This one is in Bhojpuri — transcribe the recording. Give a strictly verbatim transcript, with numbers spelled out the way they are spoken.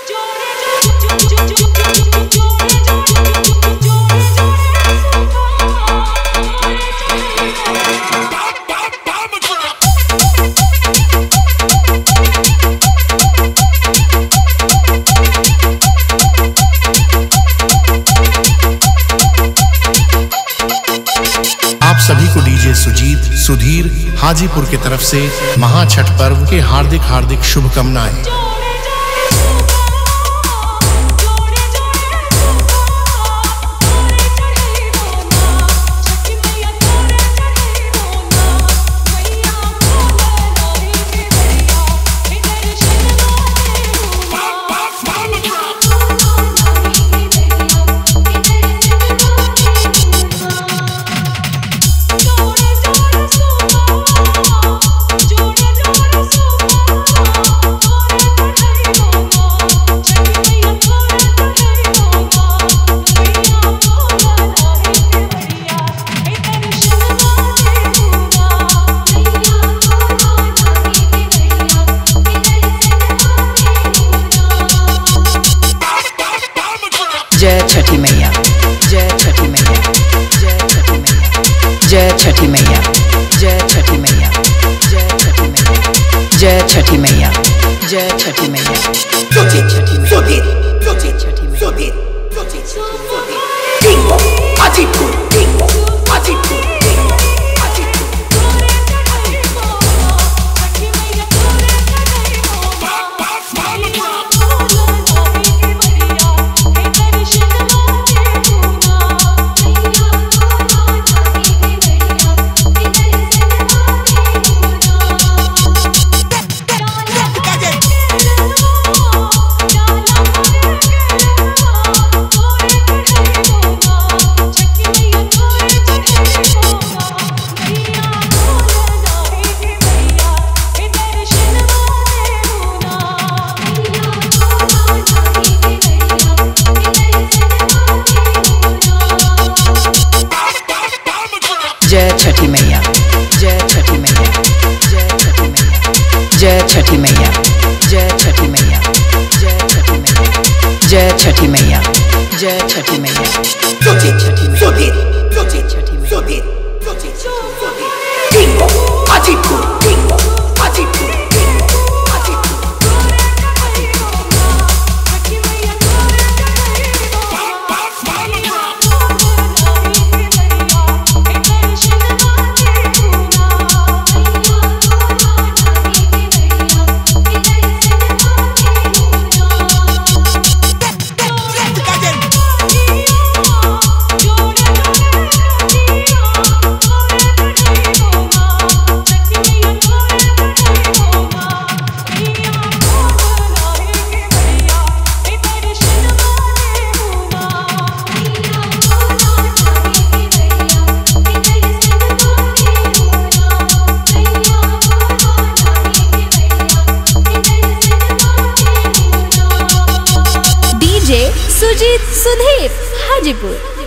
सभी को डीजे सुजीत सुधीर हाजीपुर की तरफ से महा छठ पर्व के हार्दिक हार्दिक शुभकामनाएं। जय छठी मैया, जय छठी मैया, जय छठी मैया, जय छठी मैया, जय छठी मैया, जय छठी मैया, जय छठी मैया, Sujit, Sudhir, Sujit, Sudhir, Sujit, Sudhir. Bingo, Hajipur, bingo, Hajipur, bingo, Hajipur. जय छठी मैया, जय छठी मैया, जय छठी मैया, जय छठी मैया, जय छठी मैया, जय छठी मैया, Sujit, Sudhir, Sujit, Sudhir, Sujit, Sudhir. Bingo, Hajipur, bingo, Hajipur, bingo, Hajipur. Sujit Sudhir Hajipur.